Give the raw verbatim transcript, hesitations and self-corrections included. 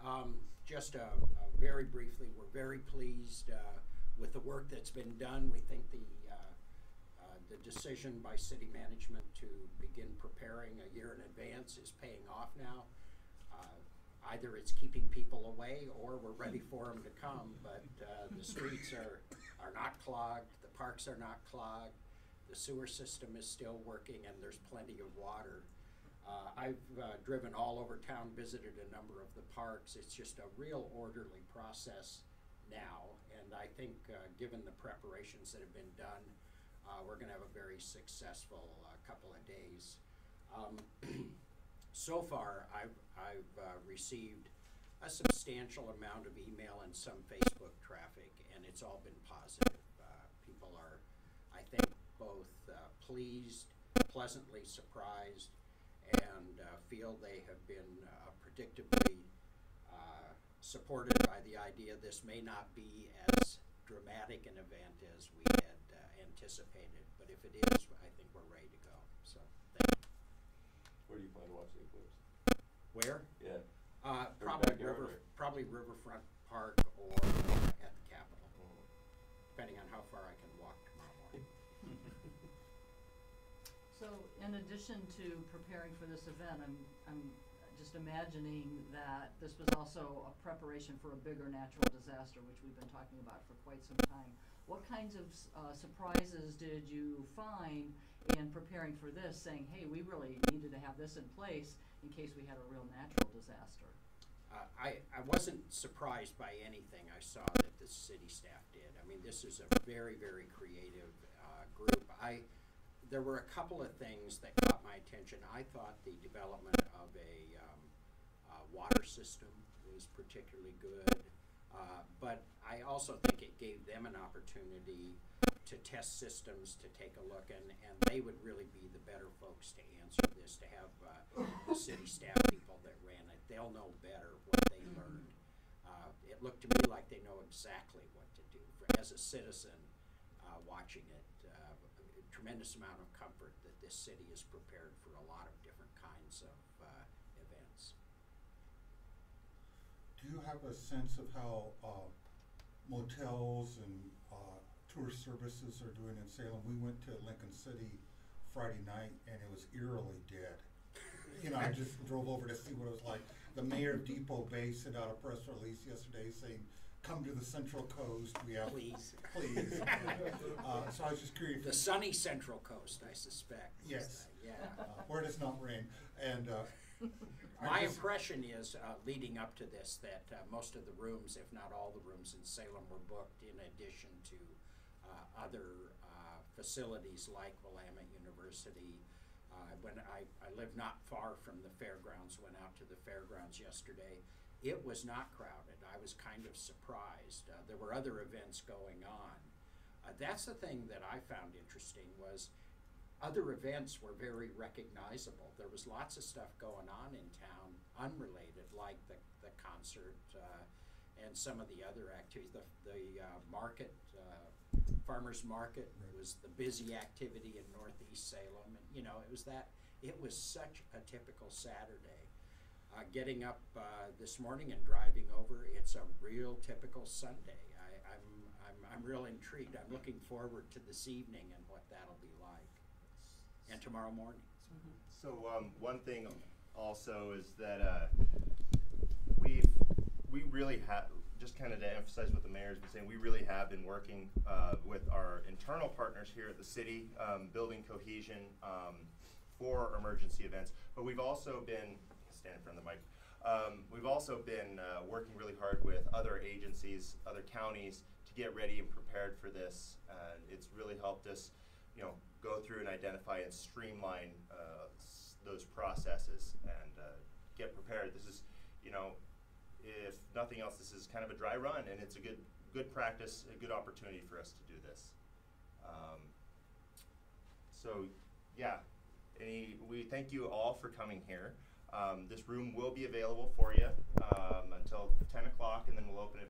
Um, just uh, uh, very briefly, we're very pleased uh, with the work that's been done. We think the uh, uh, the decision by city management to begin preparing a year in advance is paying off now. Uh, either it's keeping people away or we're ready for them to come, but uh, the streets are, are not clogged, the parks are not clogged, the sewer system is still working, and there's plenty of water. Uh, I've uh, driven all over town, visited a number of the parks. It's just a real orderly process now, and I think uh, given the preparations that have been done, uh, we're going to have a very successful uh, couple of days. Um, so far, I've, I've uh, received a substantial amount of email and some Facebook traffic, and it's all been positive. Uh, people are, I think, both uh, pleased, pleasantly surprised, and uh, feel they have been uh, predictably uh, supported by the idea this may not be as dramatic an event as we had uh, anticipated, but if it is, I think we're ready to go. So, thank you. Where do you plan to watch the eclipse? Where? Yeah. Uh, Or probably backyard river, or- probably Riverfront Park or uh, at the Capitol, Mm. depending on how far I can walk tomorrow morning. So in addition to preparing for this event, I'm, I'm just imagining that this was also a preparation for a bigger natural disaster, which we've been talking about for quite some time. What kinds of uh, surprises did you find in preparing for this, saying, hey, we really needed to have this in place in case we had a real natural disaster? Uh, I, I wasn't surprised by anything I saw that the city staff did. I mean, this is a very, very creative uh, group. I, there were a couple of things that caught my attention. I thought the development of a um, uh, water system was particularly good, uh, but I also think it gave them an opportunity to test systems, to take a look, and, and they would really be the better folks to answer this, to have uh, the city staff people that ran it. They'll know better what they learned. Uh, it looked to me like they know exactly what to do. For, as a citizen uh, watching it, uh, a tremendous amount of comfort that this city is prepared for a lot of different kinds of uh, events. Do you have a sense of how uh, motels and uh, tour services are doing in Salem? We went to Lincoln City Friday night and it was eerily dead. You know, I just drove over to see what it was like. The mayor of Depot Bay sent out a press release yesterday saying, come to the Central Coast. We have, Please. Please. uh, so I was just curious. The sunny Central Coast, I suspect. Yes. Yeah. Uh, where it does not rain. And uh, My I just, impression is, uh, leading up to this, that uh, most of the rooms, if not all the rooms in Salem, were booked in addition to uh, other uh, facilities like Willamette University. Uh, when I, I live not far from the fairgrounds, went out to the fairgrounds yesterday. It was not crowded. I was kind of surprised. Uh, there were other events going on. Uh, that's the thing that I found interesting was other events were very recognizable. There was lots of stuff going on in town, unrelated, like the, the concert uh, and some of the other activities. The, the uh, market, uh, farmers market was the busy activity in Northeast Salem. And, you know, it was that, it was such a typical Saturday. Uh, getting up uh, this morning and driving over, it's a real typical Sunday. I, I'm, I'm, I'm real intrigued. I'm looking forward to this evening and what that'll be like. And tomorrow morning. So um, one thing also is that uh, we've we really have, just kind of to emphasize what the mayor's been saying, we really have been working uh, with our internal partners here at the city, um, building cohesion um, for emergency events. But we've also been, stand in front of the mic, um, we've also been uh, working really hard with other agencies, other counties to get ready and prepared for this. Uh, it's really helped us, you know, go through and identify and streamline uh, s those processes and uh, get prepared. This is, you know, if nothing else, this is kind of a dry run, and it's a good good practice, a good opportunity for us to do this. Um, so, yeah, any, we thank you all for coming here. Um, this room will be available for you um, until ten o'clock, and then we'll open it